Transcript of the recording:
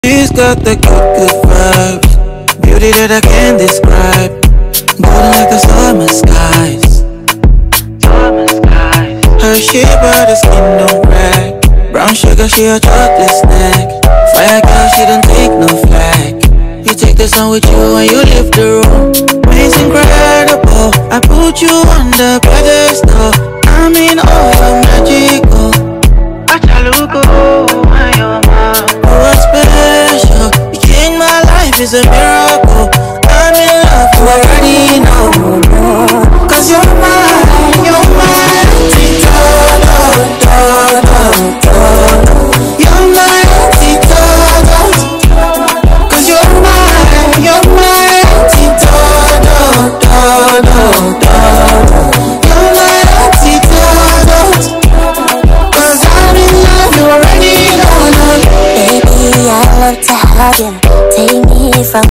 She's got the good vibes, beauty that I can't describe, golden like the summer skies. Her shape, but the skin don't crack. Brown sugar, she a chocolate snack. Fire girl, she don't take no flack. You take the sun with you when you leave the room. It's incredible. I put you on the pedestal. I mean, oh, you're magical. Achaluko, my special. You changed my life, it's a miracle. I'm in love, you already know. Cause you're mine, you're mine. You're my antidote. Cause you're mine, you're my antidote. You're my antidote. Cause I'm in love, you already know. Baby, I love to hug you. Take me from